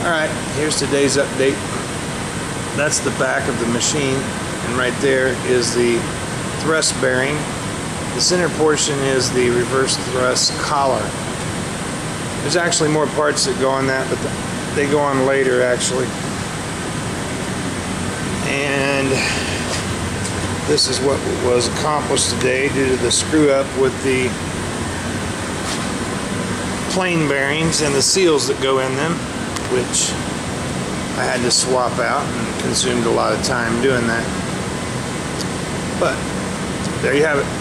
Alright, here's today's update. That's the back of the machine, and right there is the thrust bearing. The center portion is the reverse thrust collar. There's actually more parts that go on that, but they go on later actually. And this is what was accomplished today due to the screw up with the plane bearings and the seals that go in them, which I had to swap out and consumed a lot of time doing that. But there you have it.